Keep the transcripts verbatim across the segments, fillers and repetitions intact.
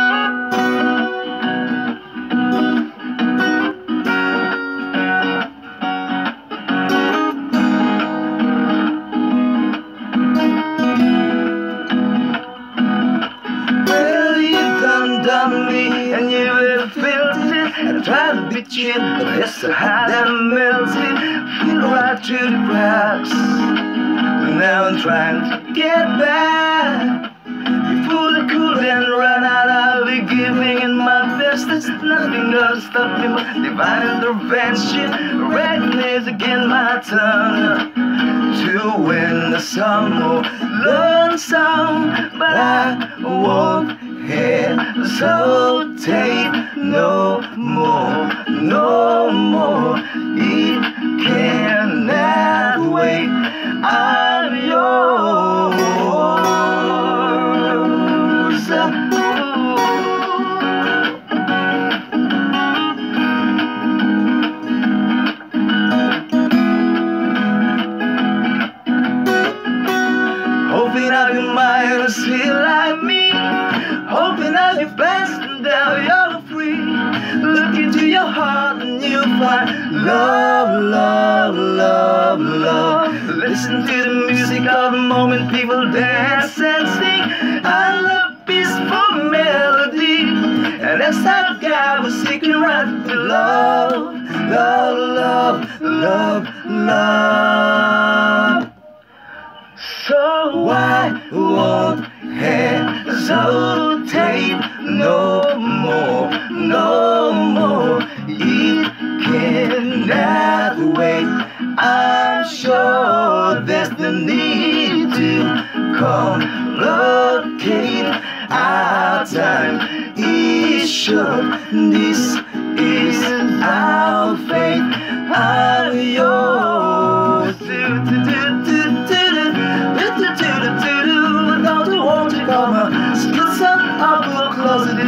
And you will feel it. I try to be chill, but it's so hot that it melts it. Feel right through the cracks. Now I'm trying to get back. You fool the cool and run out. I'll be giving in my best. There's nothing gonna stop me but divine intervention. Recognize again my turn to win the song or learn some, but I won't hesitate no more, no more. It cannot wait. I'm yours. Hoping I can mind and see like me. Hoping that you're blessed and that you're free. Look into your heart and you'll find love, love, love, love. Listen to the music of the moment, people dance and sing. I love peaceful melody, and that's how God was seeking right to love, love, love, love, love. So I won't hesitate no more, no more. It cannot wait. I'm sure there's the need to complicate our time. Is sure this is our fate. I'm yours. Don't you want to come split some apple closet,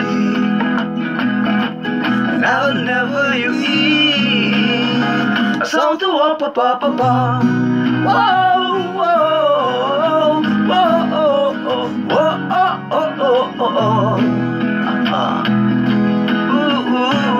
and I'll never you eat a song to walk, pa pa pa pa. Whoa, whoa, whoa, whoa, whoa, oh, oh, oh, oh. Uh-huh. Ooh,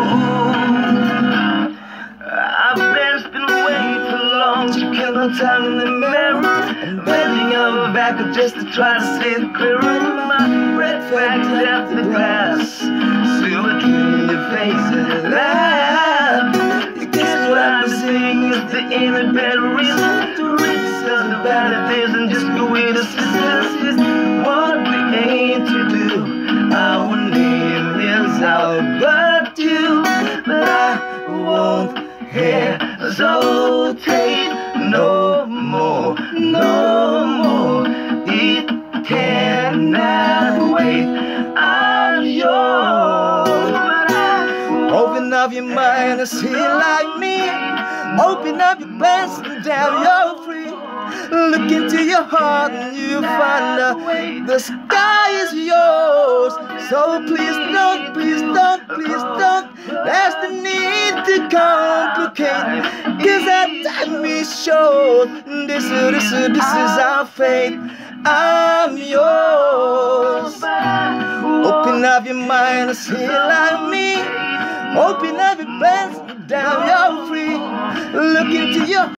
ooh. I've been been waiting too long to kill no time in the mirror, and bending over back just to try to see the clearer. My breath back left the glass, silver in your face and laugh. You guess what I'm saying is there ain't a better reason to reach us the bad it is and just go with the success is what we aim to do. Our name is our but you, but I won't hesitate no more, no more. It cannot wait. I'm yours. Open up your mind and see like me. Open up your plans and damn you're free. Look into your heart and you'll find out the sky is yours. So please don't, please don't, please don't. There's the need to complicate, cause our time is short. This, this, this is our fate. I'm yours. Open up your mind and see like me. Open up your plans, down you're free. Look into your